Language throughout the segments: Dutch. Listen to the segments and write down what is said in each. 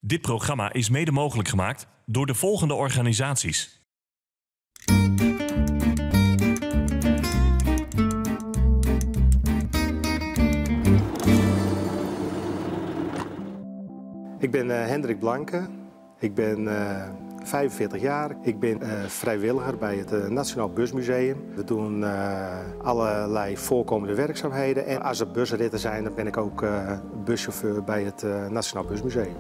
Dit programma is mede mogelijk gemaakt door de volgende organisaties. Ik ben Hendrik Blanke. Ik ben 45 jaar. Ik ben vrijwilliger bij het Nationaal Busmuseum. We doen allerlei voorkomende werkzaamheden. En als er busritten zijn, dan ben ik ook buschauffeur bij het Nationaal Busmuseum.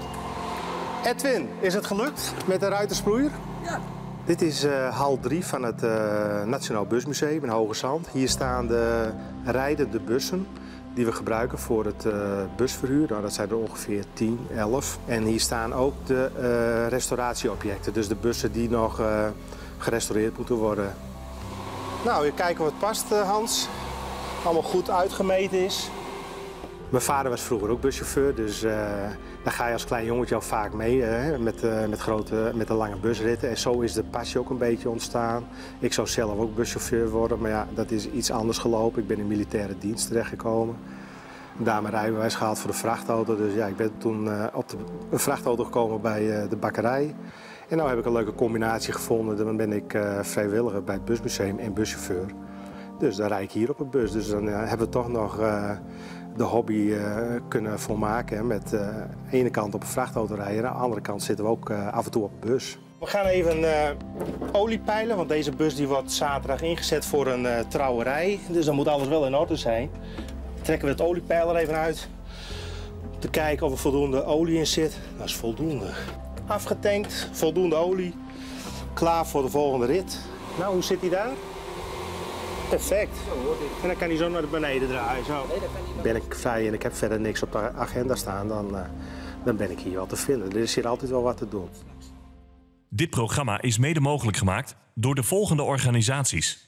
Edwin, is het gelukt met de ruitersproeier? Ja. Dit is hal 3 van het Nationaal Busmuseum in Hoge Zand. Hier staan de rijdende bussen die we gebruiken voor het busverhuur. Nou, dat zijn er ongeveer 10, 11. En hier staan ook de restauratieobjecten. Dus de bussen die nog gerestaureerd moeten worden. Nou, even kijken wat past, Hans. Allemaal goed uitgemeten is. Mijn vader was vroeger ook buschauffeur, dus daar ga je als klein jongetje al vaak mee met de lange busritten. En zo is de passie ook een beetje ontstaan. Ik zou zelf ook buschauffeur worden, maar ja, dat is iets anders gelopen. Ik ben in militaire dienst terechtgekomen. Daar mijn rijbewijs gehaald voor de vrachtauto. Dus ja, ik ben toen op de vrachtauto gekomen bij de bakkerij. En nu heb ik een leuke combinatie gevonden. Dan ben ik vrijwilliger bij het busmuseum en buschauffeur. Dus dan rijd ik hier op een bus. Dus dan hebben we toch nog de hobby kunnen volmaken met aan de ene kant op een vrachtauto rijden en aan de andere kant zitten we ook af en toe op een bus. We gaan even olie peilen, want deze bus die wordt zaterdag ingezet voor een trouwerij. Dus dan moet alles wel in orde zijn. Dan trekken we het oliepeiler even uit om te kijken of er voldoende olie in zit. Dat is voldoende. Afgetankt, voldoende olie, klaar voor de volgende rit. Nou, hoe zit hij daar? Perfect. En dan kan hij zo naar beneden draaien. Zo. Ben ik vrij en ik heb verder niks op de agenda staan, dan ben ik hier wel te vinden. Er is hier altijd wel wat te doen. Dit programma is mede mogelijk gemaakt door de volgende organisaties.